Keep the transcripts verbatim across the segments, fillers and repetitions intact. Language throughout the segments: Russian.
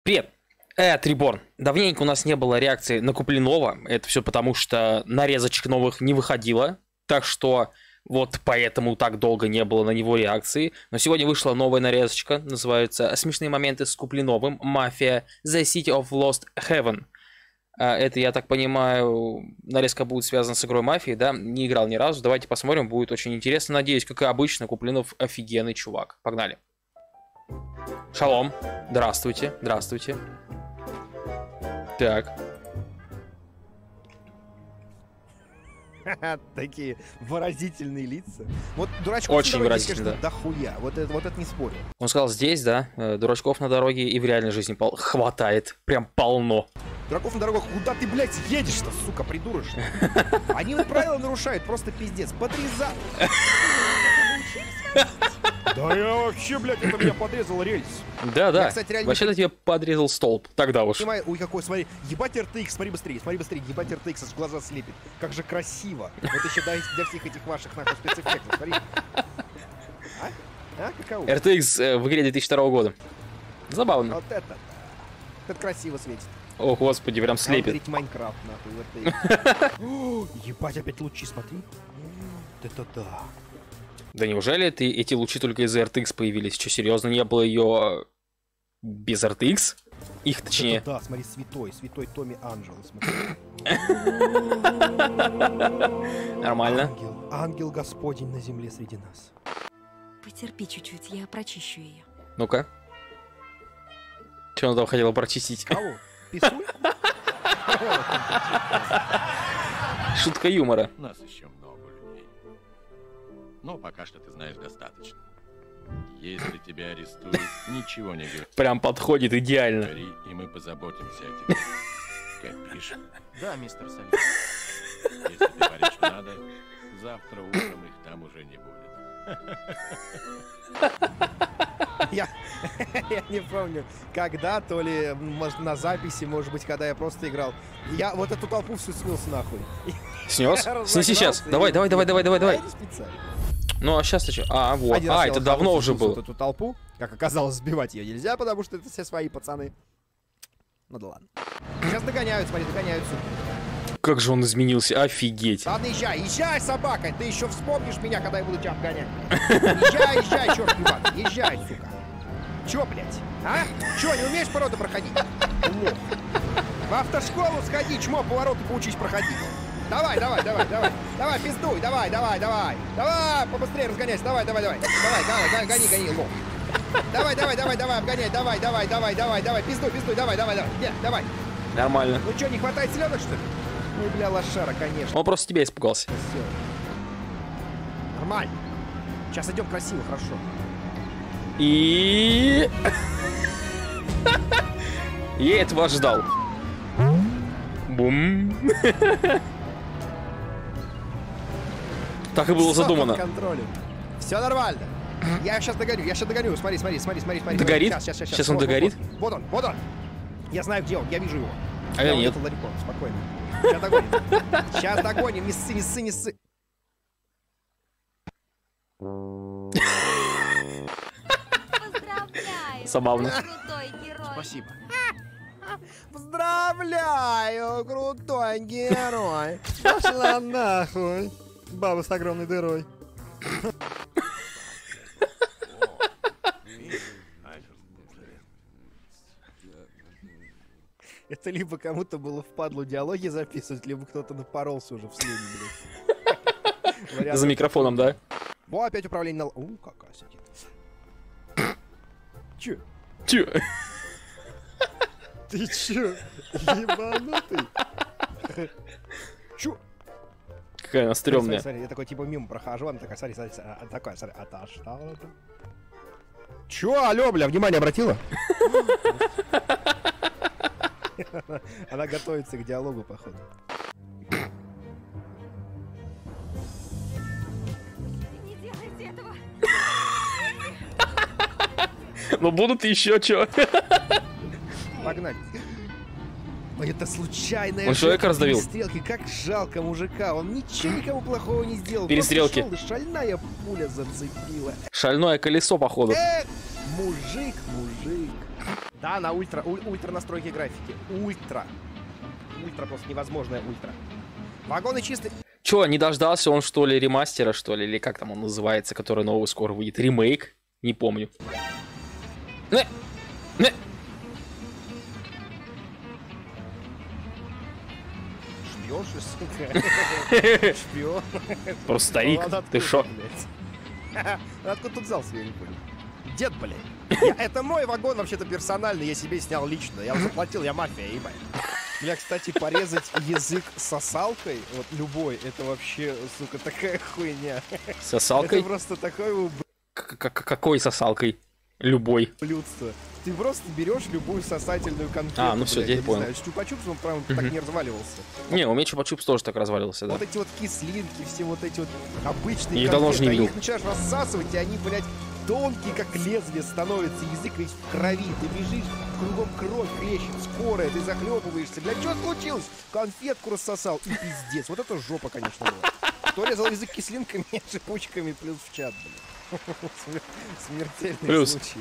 Привет, это Reborn. Давненько у нас не было реакции на Куплинова. Это все потому, что нарезочек новых не выходило. Так что вот поэтому так долго не было на него реакции. Но сегодня вышла новая нарезочка. Называется «Смешные моменты с Куплиновым. Мафия. The City of Lost Heaven». Это, я так понимаю, нарезка будет связана с игрой Мафии, да? Не играл ни разу. Давайте посмотрим, будет очень интересно. Надеюсь, как и обычно, Куплинов офигенный чувак. Погнали. Шалом. Здравствуйте. Здравствуйте. Так. Такие выразительные лица. Вот дурачков очень на дороге, выразительно, конечно, дохуя. Вот это, вот это не спорю. Он сказал, здесь, да, дурачков на дороге и в реальной жизни пол... хватает. Прям полно. Дураков на дорогах, куда ты, блядь, едешь-то, сука, придурочно? Они вот правила нарушают, просто пиздец. Подрезал. Да я вообще, блядь, это меня подрезал рельс. Да, да. Я, кстати, реально... Вообще-то тебе подрезал столб. Тогда уж. Понимаю, ой, какой, смотри, ебать эр тэ икс, смотри быстрее, смотри быстрее, ебать эр тэ икс, аж глаза слепит. Как же красиво. Вот еще для, для всех этих ваших, нахуй, спецэффектов, смотри. А? А? Каково? эр тэ икс э, в игре две тысячи второго года. Забавно. Вот это, это красиво светит. О, господи, прям слепит. Майнкрафт, нахуй, в эр тэ икс. Ебать, опять лучи, смотри. Вот это да. Да неужели это, эти лучи только из эр тэ икс появились? Что, серьезно, не было ее без эр тэ икс? Их, точнее. Это, да, смотри, святой, святой Томми Анджело, смотри. Нормально. Ангел, ангел Господень на земле среди нас. Потерпи чуть-чуть, я прочищу ее. Ну-ка. Что она там хотела прочистить? Кого? Писульку? Шутка юмора. Нас еще много людей. Но пока что ты знаешь достаточно. Если тебя арестуют, ничего не говори. Прям подходит идеально. И мы позаботимся о тебе. Копишь? Да, мистер Солид. Если ты говоришь, что надо, завтра утром их там уже не будет. Я, я не помню, когда, то ли, может, на записи, может быть, когда я просто играл. Я вот эту толпу всю снес нахуй. Снес? Снеси сейчас. Давай, давай, давай, давай, давай, давай. Ну, а сейчас ты что? А, вот. Один А, это давно уже было. Вот эту толпу, как оказалось, сбивать ее нельзя, потому что это все свои пацаны. Ну да ладно. Сейчас догоняют, смотри, догоняют, сука. Как же он изменился, офигеть. Ладно, езжай, езжай, собака, ты еще вспомнишь меня, когда я буду тебя обгонять. Езжай, езжай, черт ебаный, езжай, сука. Че, блядь, а? Че, не умеешь породу проходить? Лох. В автошколу сходи, чмо, повороты поучись проходить. Давай, давай, давай, давай, давай, пиздуй, давай, давай, давай, давай, побыстрее разгоняйся, давай, давай, давай, давай, давай, гони, гони, лох. Давай, давай, давай, давай, обгоняй, давай, давай, давай, давай, давай, пиздуй, пиздуй, давай, давай, давай, нет, давай. Нормально. Ну что, не хватает селедок, что ли? Ну, бля, лошара, конечно. Он просто тебя испугался. Все. Нормально. Сейчас идем красиво, хорошо. И... Я этого ожидал. Бум. Так и было задумано. Все нормально. Я сейчас догоню, я сейчас догоню. Смотри, смотри, смотри, смотри, смотри. Догорит? Сейчас, сейчас, сейчас. Сейчас он вот, догорит? Вот, вот он, вот он. Я знаю, где он, я вижу его. А я нет. Ларьком, спокойно. Сейчас догоним. Сейчас догоним, не ссы, не ссы, не ссы. Поздравляю! Забавно. Крутой герой! Спасибо. Поздравляю, крутой герой. Пошла нахуй. Баба с огромной дырой. Это либо кому-то было впадлу диалоги записывать, либо кто-то напоролся уже в слюни, блядь. За микрофоном, да? Во, опять управление на... У, какая сидит. Чё? Чё? Ты чё? Ебанутый? Чё? Какая она стрёмная. Смотри, смотри, я такой типа мимо прохожу, она такая, смотри, смотри, смотри, такая, смотри, а та что это? Чё, алё, бля, внимание обратила? Она готовится к диалогу, походу. Не делайте этого! Ну будут еще чё? Погнали. Ой, это случайная Он человека раздавил. Перестрелки, как жалко мужика. Он ничего никому плохого не сделал. Перестрелки. Просто шел, и шальная пуля зацепила. Шальное колесо, походу. Эх, мужик, мужик. Да, на ультра, уль- ультра настройки графики. Ультра. Ультра просто невозможная ультра. Вагоны чистые. Чё, не дождался он, что ли, ремастера, что ли? Или как там он называется, который новый скоро выйдет? Ремейк? Не помню. Не! Не! Шпион, что, сука? Шпион. Просто старик, Ну, ты откуда, шо? блядь? Откуда тут взялся, я не понял. Дед, блядь. Я- Это мой вагон вообще-то персональный, я себе снял лично. Я заплатил, я мафия, ебать. Бля, кстати, порезать язык сосалкой, вот любой, это вообще, сука, такая хуйня. Сосалкой? Это просто такое К- к- Какой сосалкой? Любой. ублюдство. Ты просто берешь любую сосательную конфету. А, ну всё, блядь, я я не понял. знаю, с чупа-чупс он прям так Мгм. не разваливался. Не, у меня чупа-чупс тоже так развалился, да. Вот эти вот кислинки, все вот эти вот обычные Я давно конфеты, уже не они видел. их начинаешь рассасывать, и они, блядь, тонкие, как лезвие становятся, язык весь в крови, ты бежишь, кругом кровь хлещет, скорая, ты захлебываешься, блядь, что случилось? Конфетку рассосал, и пиздец, вот это жопа, конечно, была. Кто резал язык кислинками, шипучками, плюс в чат, блядь. Смер- Смертельный Плюс. случай.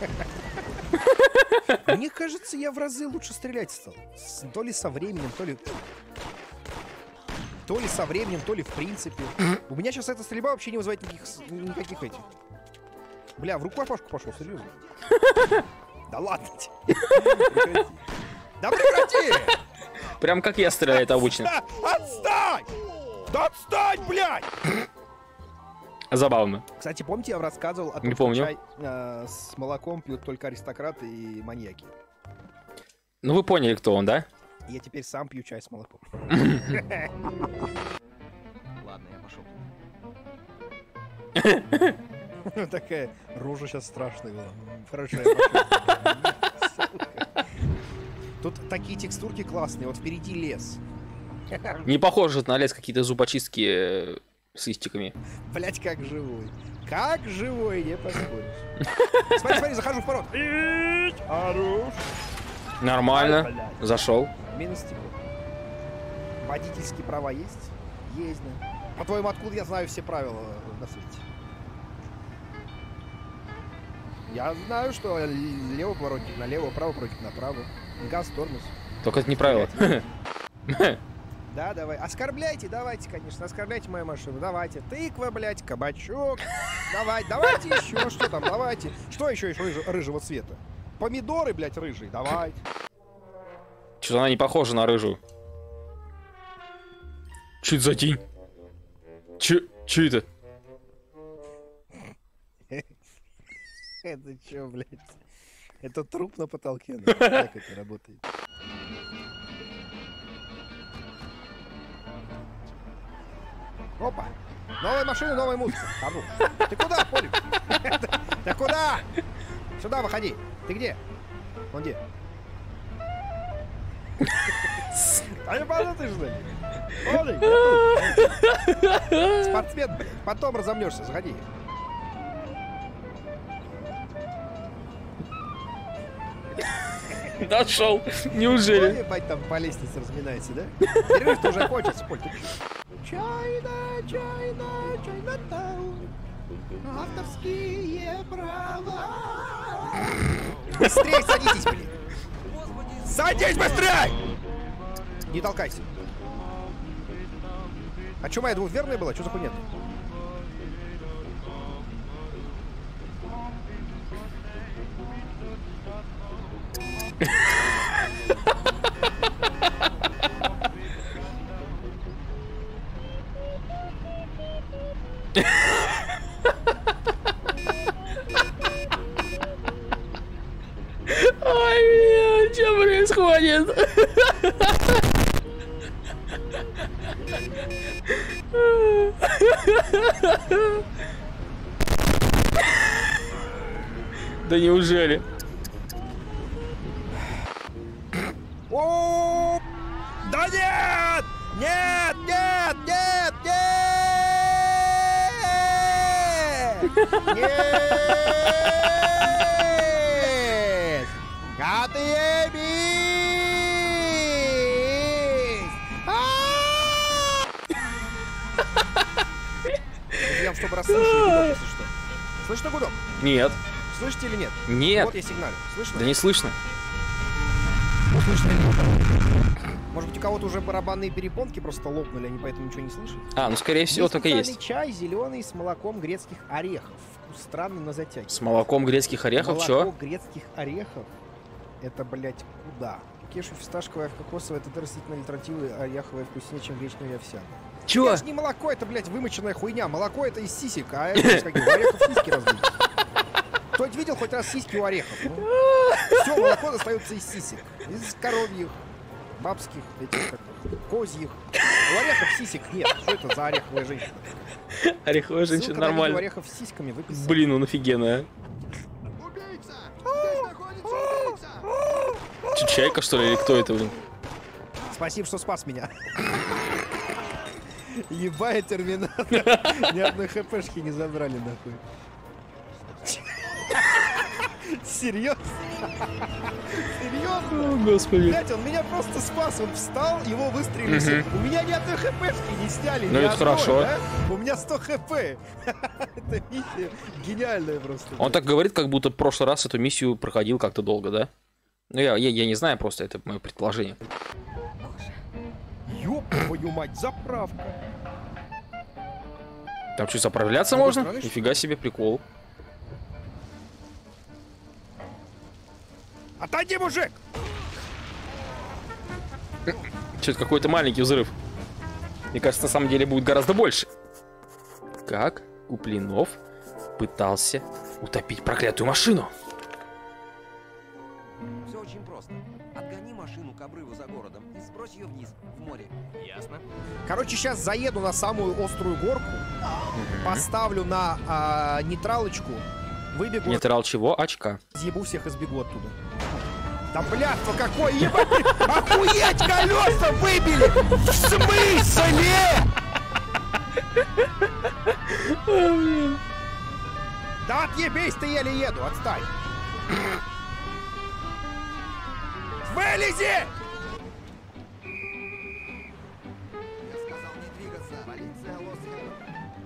Мне кажется, я в разы лучше стрелять стал. С- То ли со временем, то ли... То ли со временем, то ли в принципе. У меня сейчас эта стрельба вообще не вызывает никаких, с- никаких этих. Бля, в рукопашку пошел, серьезно. Да ладно тебе. Прекрати. Да прекрати! Прям как я стреляю это обычно. Да, отстань! Да отстань, блядь! Забавно. Кстати, помните, я вам рассказывал о том, Не что помню. чай э, с молоком пьют только аристократы и маньяки. Ну вы поняли, кто он, да? Я теперь сам пью чай с молоком. Ладно, я пошел. Такая рожа сейчас страшная была. Хорошо, я пошел. Сука. Тут такие текстурки классные. Вот впереди лес. Не похоже на лес какие-то зубочистки э, с истиками. Блять, как живой. Как живой, не поспоришь. Смотри, смотри, захожу в пород. Хорош. Нормально. Блядь. Зашел. Минус стекло. Водительские права есть? Есть, да. По-твоему, откуда я знаю все правила на свете? Я знаю, что лево поворотник налево, право поворотник направо. Газ, тормоз. Только это не правило. Да, давай. Оскорбляйте, давайте, конечно, оскорбляйте мою машину. Давайте. Тыква, блядь, кабачок. Давай, давайте еще. Что там, давайте. Что еще еще рыж- рыжего цвета? Помидоры, блядь, рыжие. Давайте. Что-то она не похожа на рыжую. Че это за тень? Че, че это? Это что, блядь? Это труп на потолке. Да? Как это работает? Опа! Новая машина, новая музыка. Хорош. Ты куда, Полик? Ты куда? Сюда выходи. Ты где? Он где? А не падай ты, что ли? Полик, я тут. Спортсмен, блядь. Потом разомнешься, заходи. Нашел. Неужели? Ебать, там по лестнице разминается, да? Перерыв-то уже кончится, Поль, ты чё? Чайна, чайна, чайна таун. Авторские права. Быстрей садитесь, блин. Садись быстрей! Не толкайся. А чё, моя двухверная была? Чё за хуйня? Ой, блин, что происходит? Да неужели? О, да нет! Нет, нет, нет, нет! Нет! Отъебись! А! Я в сто раз слышу гудок, если что. Слышно гудок? Нет. Слышите или нет? Нет. Вот я сигналю. Слышно? Да не слышно. слышно ли? Может быть, у кого-то уже барабанные перепонки просто лопнули, они поэтому ничего не слышат? А, ну скорее всего, так и есть. Специальный чай зеленый с молоком грецких орехов. Вкус странный, но затягивает. С молоком грецких орехов, Молоко чё? грецких орехов? Это, блядь, куда? Кешу фисташковая, кокосовая, это растительные альтернативы, ореховая вкуснее, чем гречневая овсяная. Чё? Это ж не молоко, это, блядь, вымоченная хуйня. Молоко это из сисек, а это из каких? Орехов сиськи разбить. Кто-нибудь видел хоть раз сиськи у орехов? Ну? Все молоко достается из сисек. Из коровьих, бабских, этих, как, козьих. У орехов сисек нет. Что это за ореховая женщина? Ореховая Ссылка женщина, на видео нормально. орехов с сиськами выписана. Блин, он офигенная. Убийца! Здесь находится убийца! Че, чайка, что ли, или кто это, блин? Спасибо, что спас меня. Ебая терминатор. Ни одной хпшки не забрали, нахуй. Серьезно? Серьезно? О, господи. Блять, он меня просто спас. Он встал, его выстрелили. Мгм. У меня ни одной хпшки не сняли. Ну, ни это одной, хорошо. да? У меня сто хп. Это миссия гениальная просто. Он так говорит, как будто в прошлый раз эту миссию проходил как-то долго, да? Ну, я, я, я не знаю, просто это мое предположение. Ёб твою мать, заправка. Там что, заправляться Ну, можно? заправишь? Нифига себе, прикол. Отойди, мужик! Что-то какой-то маленький взрыв. Мне кажется, на самом деле будет гораздо больше. Как Куплинов пытался утопить проклятую машину? Все очень просто. Отгони машину к обрыву за городом и сбрось ее вниз, в море. Ясно? Короче, сейчас заеду на самую острую горку, поставлю на а, нейтралочку, выбегу, Нейтрал чего? Очка. съебу всех и сбегу оттуда. Да блядство какое, ебать! Охуеть, колеса выбили! В смысле? Да отъебись, ты еле еду, отстань! Вылези! Я сказал не двигаться. Полиция Лос-Хеллов.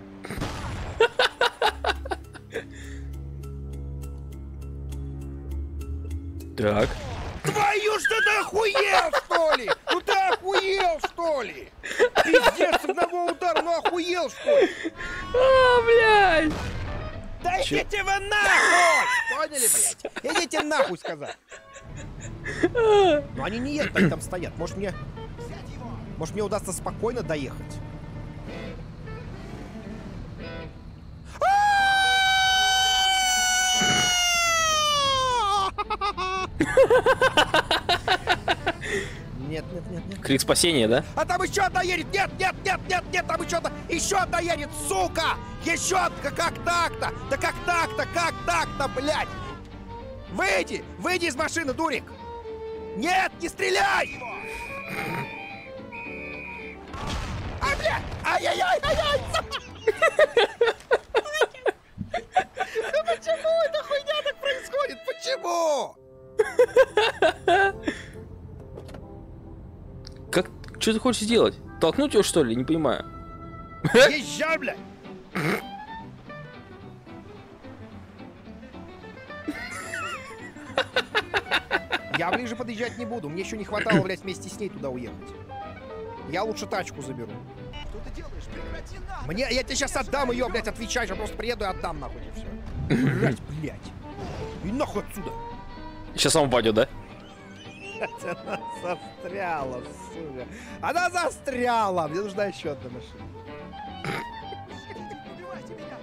Так. Твою ж ты охуел, что ли? Ну ты охуел, что ли? Пиздец, с одного удара, ну охуел, что ли? А, блядь! Да Чё? идите вы нахуй! Поняли, блядь? Идите нахуй, сказать. Ну они не едут, они там стоят. Может мне... Может мне удастся спокойно доехать? Нет, нет, нет, нет. Крик спасения, да? А там еще одна едет! Нет, нет, нет, нет, нет, там еще одна! Еще одна едет, сука! Еще одна! Как так-то? Да как так-то? Как так-то, блядь? Выйди! Выйди из машины, дурик! Нет, не стреляй! А, блядь! Ай-яй-яй-яй-яй! Да почему эта хуйня так происходит? Почему? Как? Что ты хочешь сделать? Толкнуть его, что ли? Не понимаю. Езжай, блядь! Я ближе подъезжать не буду. Мне еще не хватало, блядь, вместе с ней туда уехать. Я лучше тачку заберу. Что ты делаешь? Прекрати нахуй! Мне, я тебе сейчас отдам ее, блядь, отвечай, я просто приеду и отдам нахуй и все. Блядь, блядь. И нахуй отсюда. Сейчас он упадет, да? Она застряла, сука. Она застряла. Мне нужна еще одна машина. Убивайте меня!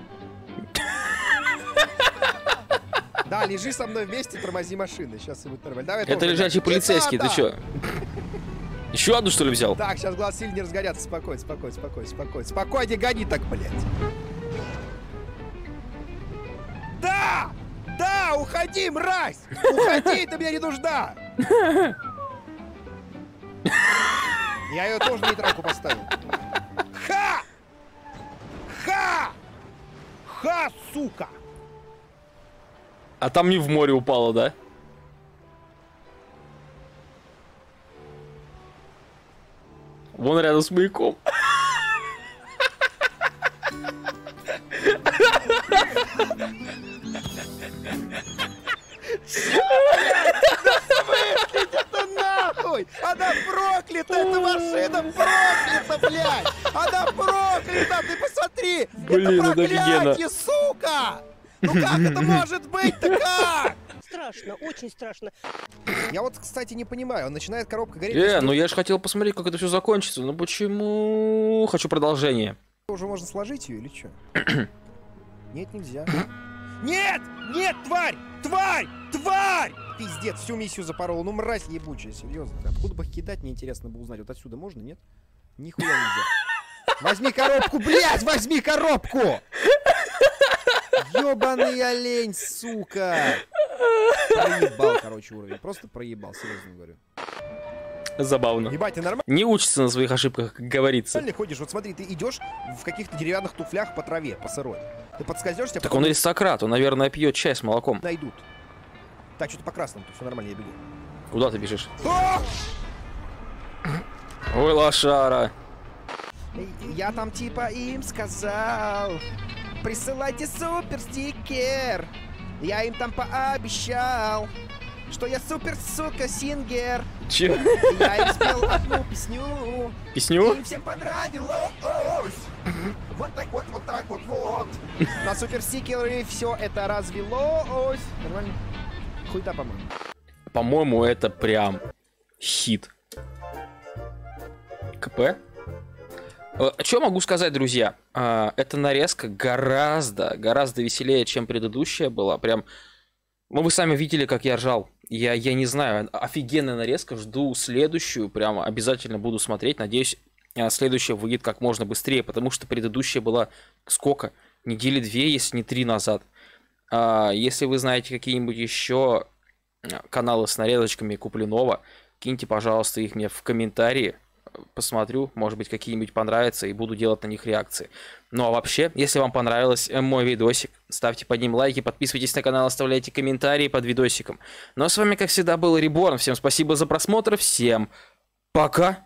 Да, лежи со мной вместе, тормози машины. Сейчас все будет нормально. Давай Это тоже, лежачий блядь. полицейский, Не ты надо. чё? Еще одну, что ли, взял? Так, сейчас глаз сильно не разгорятся. Спокойно, спокойно, спокойно, спокойно. Спокойно, не гони так, блядь. Да! Да, уходи, мразь! Уходи, ты мне не нужна! Я ее тоже на нейтралку поставил. Ха! Ха! Ха, сука! А там не в море упало, да? Вон рядом с маяком. Это нахуй! Она проклята! Эта машина проклята, блядь! Она проклята! Ты посмотри! Блин, это это офигенно. проклятие, сука! Ну как это может быть-то, как? Страшно, очень страшно. Я вот, кстати, не понимаю. Он начинает коробка гореть. Э, ну я же хотел посмотреть, как это все закончится. Ну почему? Хочу продолжение. Уже можно сложить ее или что? Нет, нельзя. Нет! Нет, тварь! Тварь! Тварь! Пиздец, всю миссию запорол. Ну, мразь ебучая, серьезно. Откуда бы их кидать, мне интересно было узнать. Вот отсюда можно, нет? Нихуя нельзя. Возьми коробку, блядь! Возьми коробку! Ёбаный олень, сука! Проебал, короче, уровень. Просто проебал, серьезно говорю. Забавно. Ебать, ты нормально Не учится на своих ошибках, как говорится. ходишь? Вот смотри, ты идешь в каких-то деревянных туфлях по траве, по сырой. Ты подскользнешься, Так он аристократ, он, наверное, пьет чай с молоком. найдут. Так, что-то по красному, все нормально, я бегу. Куда ты бежишь? О! Ой, лошара. Я там типа им сказал, присылайте супер стикер. Я им там пообещал, что я супер, сука, сингер. Че? Я им спел одну песню. Песню? И всем понравилось. Вот так вот, вот так вот, вот. На супер стикеры все это развелось. Нормально? Хуйта, по-моему. По-моему, это прям хит. КП? Что могу сказать, друзья? А, эта нарезка гораздо, гораздо веселее, чем предыдущая была. Прям, ну вы сами видели, как я ржал. Я, я не знаю, офигенная нарезка. Жду следующую, прямо обязательно буду смотреть. Надеюсь, следующая выйдет как можно быстрее, потому что предыдущая была сколько? Недели две, если не три назад. А, если вы знаете какие-нибудь еще каналы с нарезочками Куплинова, киньте, пожалуйста, их мне в комментарии. Посмотрю, может быть, какие-нибудь понравятся, и буду делать на них реакции. Ну а вообще, если вам понравился мой видосик, ставьте под ним лайки, подписывайтесь на канал, оставляйте комментарии под видосиком. Ну а с вами, как всегда, был Реборн. Всем спасибо за просмотр, всем пока!